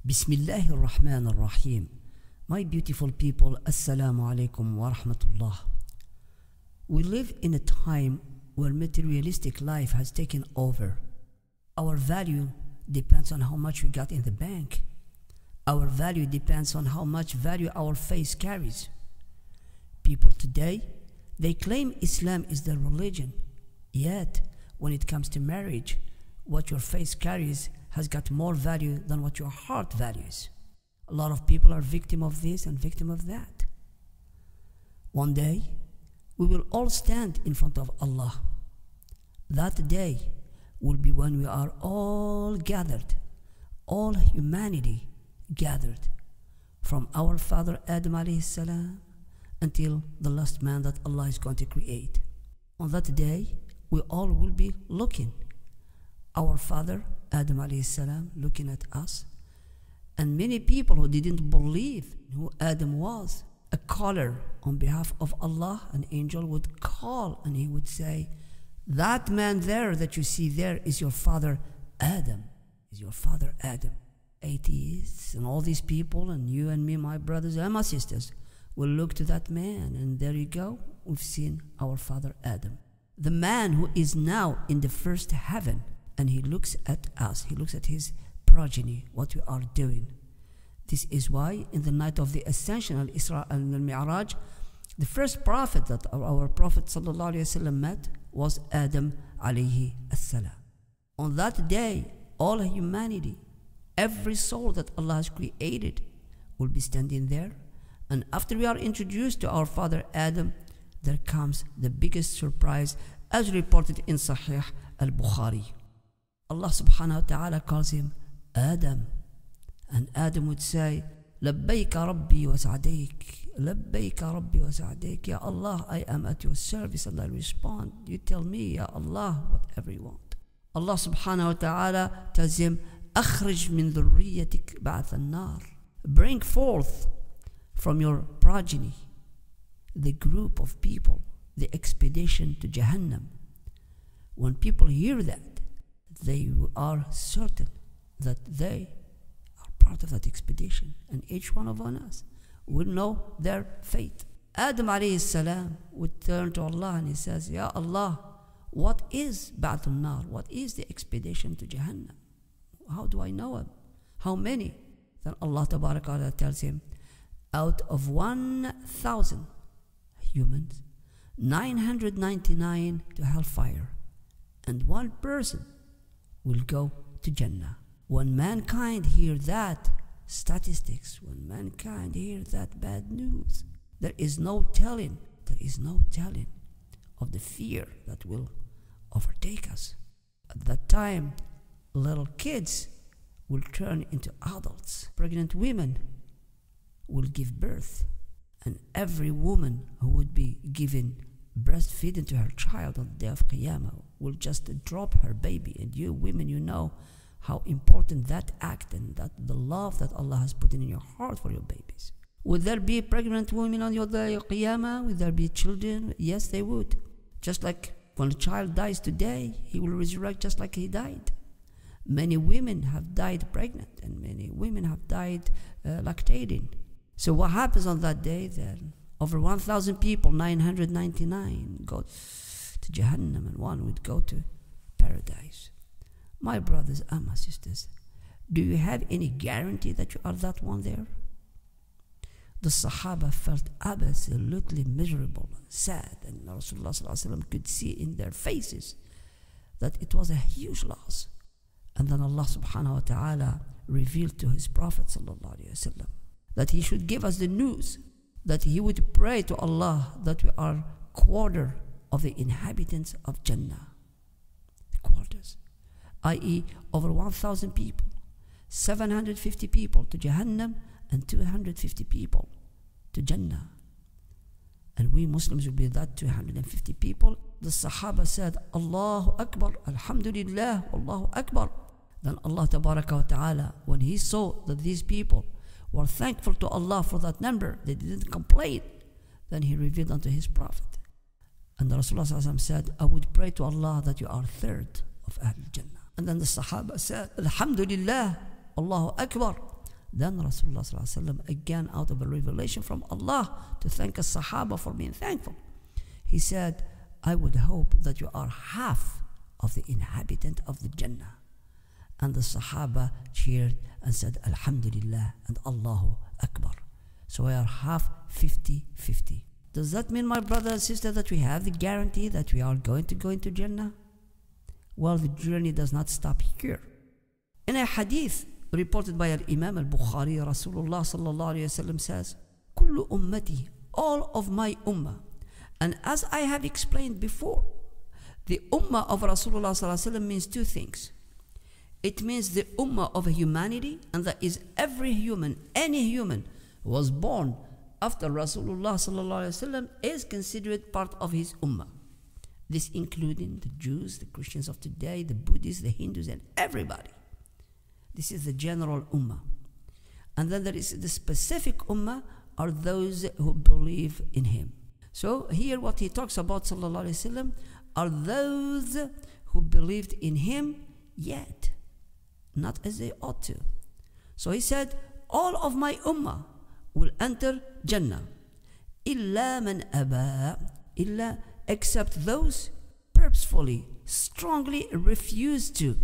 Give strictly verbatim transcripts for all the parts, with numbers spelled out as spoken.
Bismillahir Rahmanir Rahim. My beautiful people, Assalamu alaikum wa rahmatullah. We live in a time where materialistic life has taken over. Our value depends on how much we got in the bank. Our value depends on how much value our face carries. People today, they claim Islam is their religion. Yet, when it comes to marriage, what your face carries has got more value than what your heart values. A lot of people are victim of this and victim of that. One day, we will all stand in front of Allah. That day will be when we are all gathered, all humanity gathered, from our father Adam alayhi salam until the last man that Allah is going to create. On that day, we all will be looking. Our father Adam alayhi salam looking at us, and many people who didn't believe who Adam was. A caller on behalf of Allah, an angel would call and he would say, that man there that you see there is your father Adam, is your father Adam. Atheists and all these people and you and me, my brothers and my sisters, will look to that man, and there you go, we've seen our father Adam. The man who is now in the first heaven, and he looks at us, he looks at his progeny, what we are doing. This is why in the night of the Ascension, Al-Isra and Al-Mi'raj, the first prophet that our Prophet sallallahu alaihi wasallam met was Adam alayhi salam. On that day, all humanity, every soul that Allah has created will be standing there. And after we are introduced to our father Adam, there comes the biggest surprise as reported in Sahih al-Bukhari. Allah subhanahu wa ta'ala calls him Adam. And Adam would say, Labbayka Rabbi wa sa'adayk. Labbayka Rabbi wa sa'adayk. Ya Allah, I am at your service. And I'll respond. You tell me, Ya Allah, whatever you want. Allah subhanahu wa ta'ala tells him, Akhrij min dhurriyatik ba'ath an-nar. Bring forth from your progeny the group of people, the expedition to Jahannam. When people hear that, they are certain that they are part of that expedition, and each one of us will know their fate. Adam alayhi salam would turn to Allah and he says, Ya Allah, what is Ba'ath an-Nar? What is the expedition to Jahannam? How do I know him? How many? Then Allah Tabaraka wa Ta'ala tells him, out of one thousand humans, nine hundred ninety-nine to hellfire, and one person will go to Jannah. When mankind hear that statistics, when mankind hear that bad news, there is no telling, there is no telling of the fear that will overtake us. At that time, little kids will turn into adults. Pregnant women will give birth, and every woman who would be given breastfeeding to her child on the day of Qiyamah will just drop her baby. And you women, you know how important that act and that the love that Allah has put in your heart for your babies. Would there be pregnant women on your day of Qiyamah? Would there be children? Yes, they would. Just like when a child dies today, he will resurrect just like he died. Many women have died pregnant, and many women have died uh, lactating. So what happens on that day then? Over one thousand people, nine hundred ninety-nine go to Jahannam, and one would go to paradise. My brothers and my sisters, do you have any guarantee that you are that one there? The Sahaba felt absolutely miserable and sad, and Rasulullah sallallahu alaihi wasallam could see in their faces that it was a huge loss. And then Allah subhanahu wa ta'ala revealed to his Prophet sallallahu alaihi wasallam that he should give us the news, that he would pray to Allah that we are quarter of the inhabitants of Jannah. The quarters, that is over one thousand people, seven hundred fifty people to Jahannam and two hundred fifty people to Jannah. And we Muslims will be that two hundred fifty people. The Sahaba said, Allahu Akbar, Alhamdulillah, Allahu Akbar. Then Allah Tabaraka wa Ta'ala, when he saw that these people were thankful to Allah for that number, they didn't complain, then he revealed unto his Prophet. And the Rasulullah said, I would pray to Allah that you are third of Ahl Jannah. And then the Sahaba said, Alhamdulillah, Allahu Akbar. Then Rasulullah again, out of a revelation from Allah to thank us Sahaba for being thankful, he said, I would hope that you are half of the inhabitant of the Jannah. And the Sahaba cheered and said, Alhamdulillah and Allahu Akbar. So we are half fifty fifty. Does that mean, my brother and sister, that we have the guarantee that we are going to go into Jannah? Well, the journey does not stop here. In a hadith reported by Imam al-Bukhari, Rasulullah sallallahu alayhi wa sallam says, Kullu ummati, all of my ummah. And as I have explained before, the ummah of Rasulullah sallallahu alayhi wa sallam means two things. It means the ummah of humanity, and that is every human, any human who was born after Rasulullah sallallahu alayhi wa sallam is considered part of his ummah. This including the Jews, the Christians of today, the Buddhists, the Hindus, and everybody. This is the general ummah. And then there is the specific ummah, are those who believe in him. So here what he talks about sallallahu alayhi wa sallam are those who believed in him, yet not as they ought to. So he said, all of my ummah will enter Jannah. Illa man aba, illa, except those purposefully, strongly refuse to.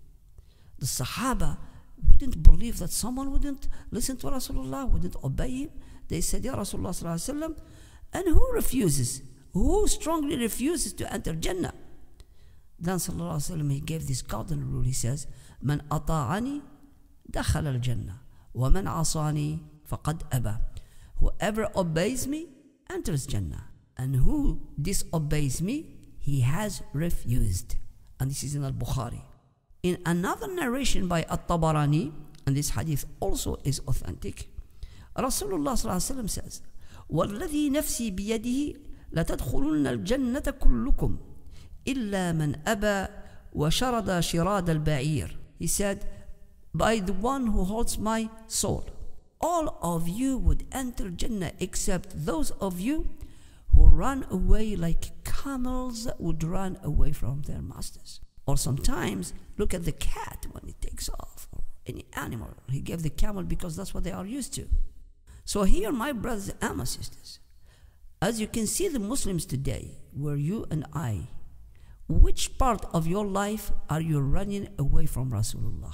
The Sahaba wouldn't believe that someone wouldn't listen to Rasulullah, wouldn't obey him. They said, Ya Rasulullah sallallahu alayhi wa sallam, and who refuses? Who strongly refuses to enter Jannah? Then sallallahu alayhi wa sallam, he gave this golden rule. He says, Man ata'ani dakhala al-jannah, wa man asani faqad aba. Whoever obeys me enters Jannah, and who disobeys me, he has refused. And this is in al-Bukhari. In another narration by At-Tabarani, and this hadith also is authentic, Rasulullah sallallahu alayhi wa sallam says, وَالَّذِي نَفْسِي بِيَدِهِ لَتَدْخُلُنَّ الْجَنَّةَ كُلُّكُمْ إِلَّا مَنْ أَبَى وَشَرَدَ شِرَادَ الْبَعِيرِ. He said, by the one who holds my soul, all of you would enter Jannah except those of you who run away like camels that would run away from their masters. Or sometimes, look at the cat when it takes off, or any animal. He gave the camel because that's what they are used to. So here, my brothers and my sisters, as you can see the Muslims today, where you and I, which part of your life are you running away from Rasulullah?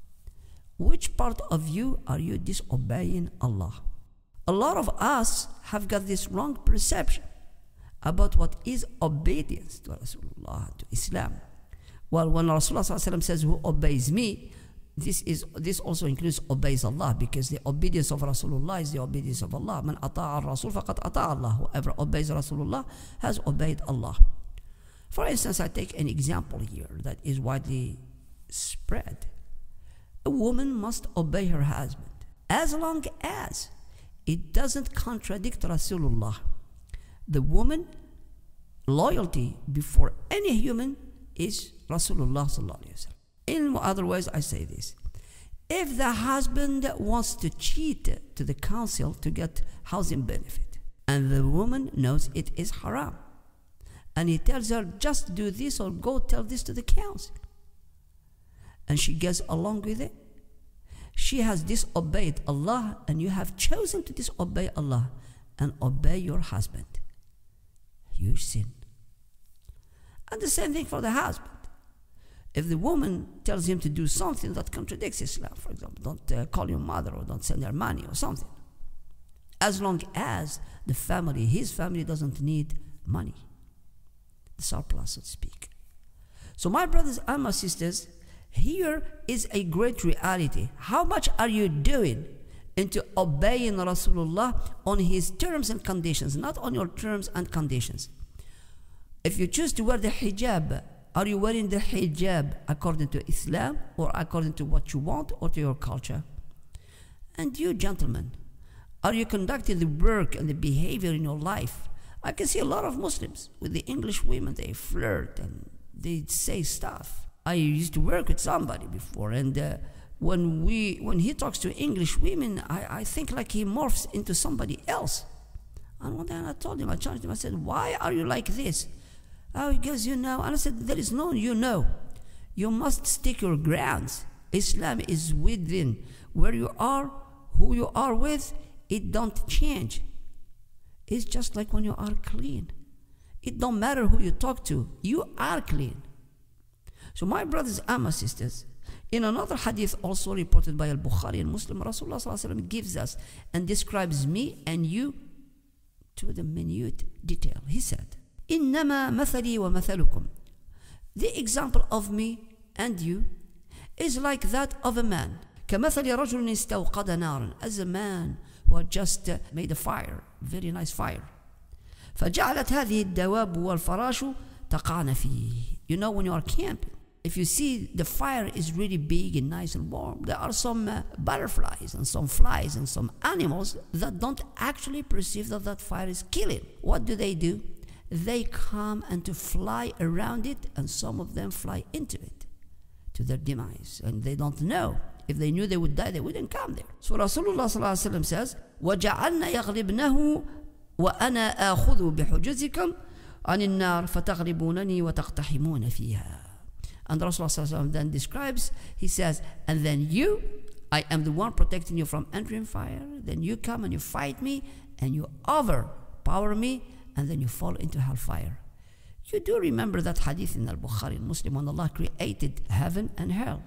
Which part of you are you disobeying Allah? A lot of us have got this wrong perception about what is obedience to Rasulullah, to Islam. Well, when Rasulullah says, who obeys me, this is this also includes obeys Allah, because the obedience of Rasulullah is the obedience of Allah. Man ata'a al-Rasul faqad ata'a Allah. Whoever obeys Rasulullah has obeyed Allah. For instance, I take an example here that is widely spread. A woman must obey her husband as long as it doesn't contradict Rasulullah. The woman loyalty before any human is Rasulullah sallallahu alaihi wasallam. In other words, I say this: if the husband wants to cheat to the council to get housing benefit, and the woman knows it is haram, and he tells her, just do this or go tell this to the council, and she gets along with it, she has disobeyed Allah, and you have chosen to disobey Allah and obey your husband. Huge sin. And the same thing for the husband. If the woman tells him to do something that contradicts Islam, for example, don't uh, call your mother, or don't send her money or something, as long as the family, his family, doesn't need money, the surplus, so to speak. So my brothers and my sisters, here is a great reality. How much are you doing into obeying Rasulullah on his terms and conditions, not on your terms and conditions? If you choose to wear the hijab, are you wearing the hijab according to Islam, or according to what you want, or to your culture? And you gentlemen, are you conducting the work and the behavior in your life? I can see a lot of Muslims with the English women, they flirt and they say stuff. I used to work with somebody before, and uh, when we when he talks to English women, I, I think like he morphs into somebody else. And one day I told him, I challenged him, I said, why are you like this? Oh, he goes, you know. And I said, there is no you know. You must stick your grounds. Islam is within. Where you are, who you are with, it don't change. It's just like when you are clean. It don't matter who you talk to, you are clean. So my brothers and my sisters, in another hadith also reported by Al-Bukhari and Muslim, Rasulullah sallallahu alaihi wasallam gives us and describes me and you to the minute detail. He said, إِنَّمَا مَثَلِي وَمَثَلُكُمْ. The example of me and you is like that of a man. كَمَثَلِ رَجُلٍ اسْتَوْقَدَ نَارًا. As a man who had just uh, made a fire, very nice fire. فَجَعَلَتْ هَذِهِ الدَّوَابُ وَالْفَرَاشُ تَقَعْنَ فِيهِ. You know, when you are camping, if you see the fire is really big and nice and warm, there are some uh, butterflies and some flies and some animals that don't actually perceive that that fire is killing. What do they do? They come and to fly around it, and some of them fly into it, to their demise. And they don't know. If they knew they would die, they wouldn't come there. So Rasulullah sallallahu alaihi wasallam says, وَجَعَلْنَا يَغْلِبْنَهُ وَأَنَا آخُذُ بِحُجُزِكُمْ عَنِ النَّارِ فَتَغْلِبُونَنِي وَتَقْتَحِمُونَ فِيهَا. And Rasulullah sallallahu alaihi wasallam then describes, he says, and then you, I am the one protecting you from entering fire. Then you come and you fight me, and you overpower me, and then you fall into hellfire. You do remember that hadith in Al-Bukhari and Muslim when Allah created heaven and hell.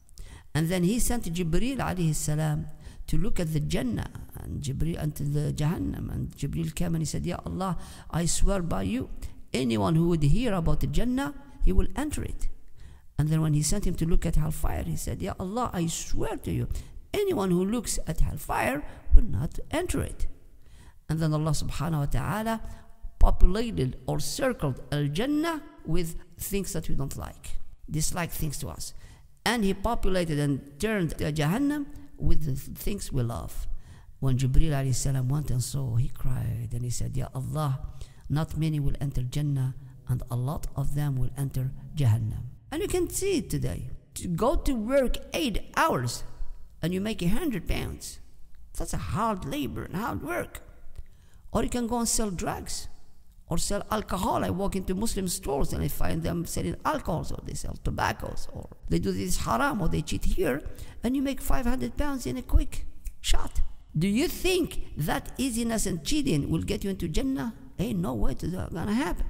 And then he sent Jibreel alayhi salam to look at the Jannah and Jibreel unto the Jahannam. And Jibreel came and he said, Ya Allah, I swear by you, anyone who would hear about the Jannah, he will enter it. And then when he sent him to look at hellfire, he said, Ya Allah, I swear to you, anyone who looks at hellfire will not enter it. And then Allah subhanahu wa ta'ala populated or circled Al-Jannah with things that we don't like, dislike things to us. And he populated and turned Jahannam with the things we love. When Jibreel alayhi salam went and saw, he cried and he said, Ya Allah, not many will enter Jannah and a lot of them will enter Jahannam. And you can see it today. To go to work eight hours and you make a hundred pounds. That's a hard labor and hard work. Or you can go and sell drugs or sell alcohol. I walk into Muslim stores and I find them selling alcohols, or they sell tobaccos, or they do this haram, or they cheat here, and you make five hundred pounds in a quick shot. Do you think that easiness and cheating will get you into Jannah? Ain't no way to that gonna happen.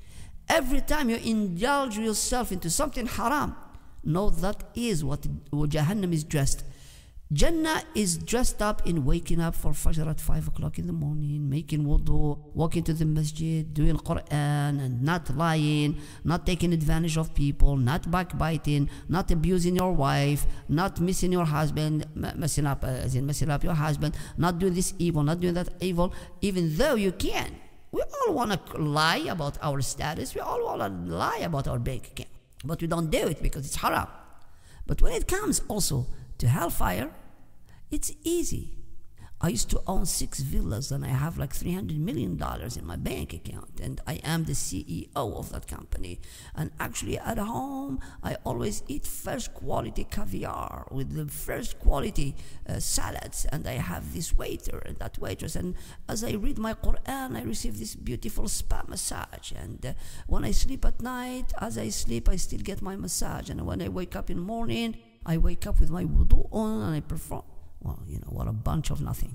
Every time you indulge yourself into something haram, know that is what Jahannam is dressed. Jannah is dressed up in waking up for Fajr at five o'clock in the morning, making wudu, walking to the masjid, doing Quran, and not lying, not taking advantage of people, not backbiting, not abusing your wife, not missing your husband, messing up, uh, as in messing up your husband, not doing this evil, not doing that evil, even though you can. We all want to lie about our status. We all want to lie about our bank account. But we don't do it because it's haram. But when it comes also to hellfire, it's easy. I used to own six villas and I have like three hundred million dollars in my bank account, and I am the C E O of that company. And actually at home, I always eat first quality caviar with the first quality uh, salads, and I have this waiter and that waitress. And as I read my Quran, I receive this beautiful spa massage. And uh, when I sleep at night, as I sleep, I still get my massage. And when I wake up in the morning, I wake up with my wudu on and I perform. Well, you know, what a bunch of nothing.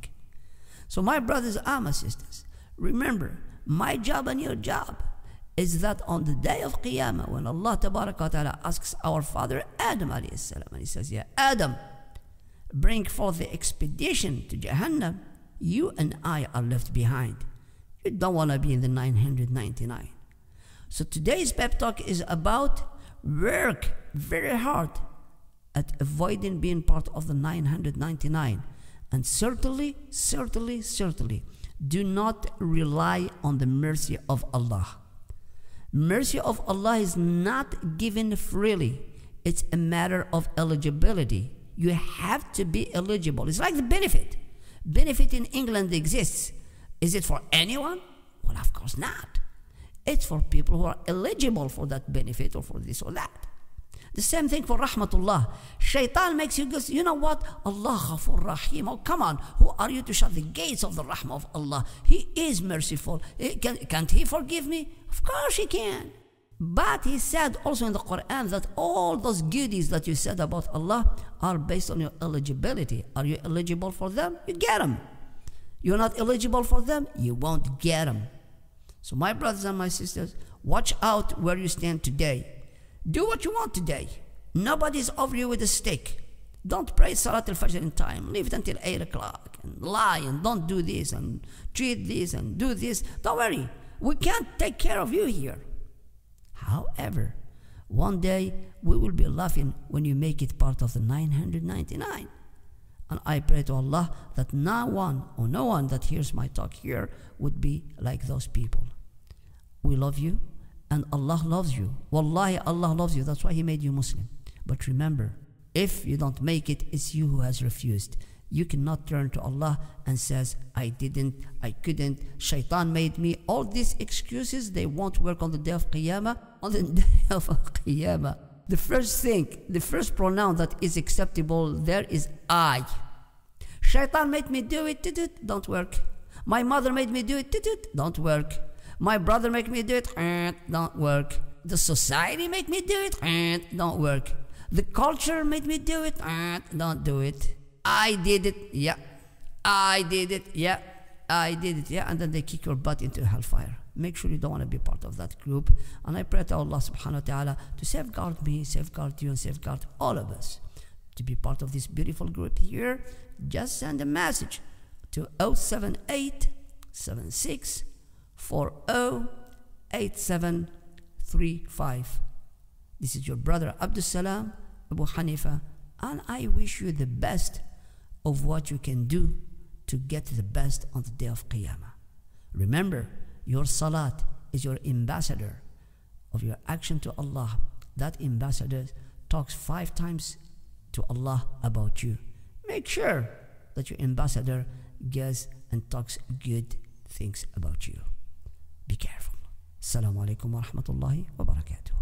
So my brothers and my sisters, remember, my job and your job is that on the day of Qiyamah, when Allah Tabaraka wa Ta'ala asks our father Adam alayhi salam, and he says, Ya Adam, bring forth the expedition to Jahannam, you and I are left behind. You don't want to be in the nine hundred ninety-nine. So today's pep talk is about work very hard at avoiding being part of the nine hundred ninety-nine. And certainly, certainly, certainly, do not rely on the mercy of Allah. Mercy of Allah is not given freely. It's a matter of eligibility. You have to be eligible. It's like the benefit. Benefit in England exists. Is it for anyone? Well, of course not. It's for people who are eligible for that benefit or for this or that. The same thing for rahmatullah. Shaitan makes you go, you know what? Allah Ghafur Rahim. Oh, come on. Who are you to shut the gates of the rahmah of Allah? He is merciful. Can, can't He forgive me? Of course He can. But he said also in the Quran that all those goodies that you said about Allah are based on your eligibility. Are you eligible for them? You get them. You're not eligible for them? You won't get them. So my brothers and my sisters, watch out where you stand today. Do what you want today. Nobody's over you with a stick. Don't pray Salat al-Fajr in time. Leave it until eight o'clock. And lie and don't do this and treat this and do this. Don't worry. We can't take care of you here. However, one day we will be laughing when you make it part of the nine hundred ninety-nine. And I pray to Allah that no one or no one that hears my talk here would be like those people. We love you and Allah loves you. Wallahi, Allah loves you. That's why He made you Muslim. But remember, if you don't make it, it's you who has refused. You cannot turn to Allah and says, I didn't, I couldn't, Shaitan made me. All these excuses, they won't work on the day of Qiyamah. On the day of Qiyamah, the first thing, the first pronoun that is acceptable there is I. Shaitan made me do it, did it, don't work. My mother made me do it, did it, don't work. My brother made me do it, don't work. The society made me do it, don't work. The culture made me do it, don't do it. I did it, yeah. I did it, yeah. I did it, yeah. And then they kick your butt into hellfire. Make sure you don't want to be part of that group. And I pray to Allah subhanahu wa ta'ala to safeguard me, safeguard you, and safeguard all of us. To be part of this beautiful group here, just send a message to zero seven eight seven six four zero eight seven three five. This is your brother Abdul Salam Abu Hanifa, and I wish you the best of what you can do to get the best on the day of Qiyamah. Remember, your salat is your ambassador of your action to Allah. That ambassador talks five times to Allah about you. Make sure that your ambassador goes and talks good things about you. Be careful. Assalamu alaikum wa rahmatullahi wa barakatuh.